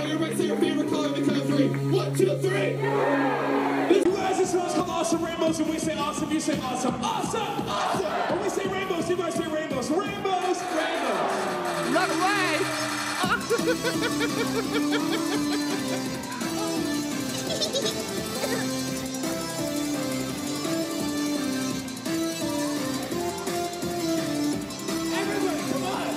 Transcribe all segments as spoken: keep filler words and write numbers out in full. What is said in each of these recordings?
Everybody say your favorite color in the count of three. One, two, three. You guys, this song's called Awesome Rainbows. When we say awesome, you say awesome. Awesome! Awesome! When we say rainbows, you guys say rainbows. Rainbows! Rainbows! Run away! Everybody, come on!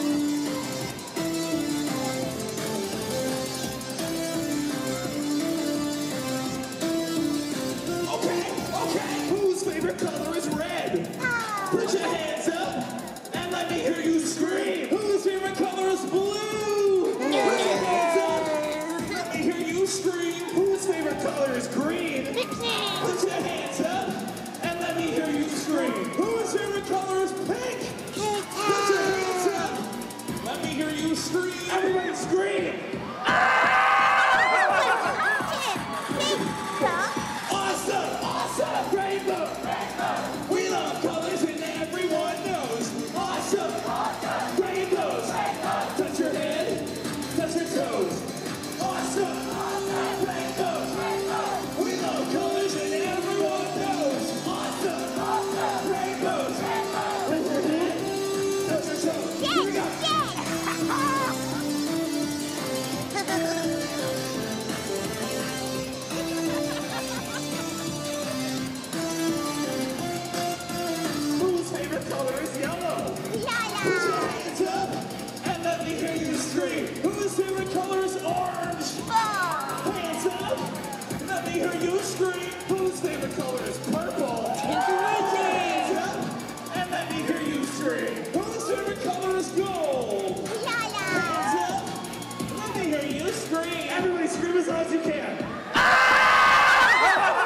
Okay, okay. Whose favorite color is red? Put your hands up and let me hear you scream. Whose favorite color is blue? Put your hands up. Let me hear you scream. Whose favorite color is green? Put your hands up and let me hear you scream. Whose favorite color is pink? Put your hands up. Let me hear you scream. Everybody scream. Awesome! Awesome! Rainbow! Rainbow! We love colors and everyone knows. Awesome! Awesome! Rainbows! Rainbow! Touch your head, touch your toes. Awesome! Awesome! Rainbows! Rainbow! We love colors and everyone knows. Awesome! Awesome! Rainbows! Rainbow! Touch your head, touch your toes. Here we go! Whose favorite color is yellow? Put your hands up and let me hear you scream. Whose favorite color is orange? Hands up, let me hear you scream. Whose favorite color is purple? Hands up and let me hear you scream. Whose favorite color is gold? Hands up, let me hear you scream. Everybody scream as loud as you can.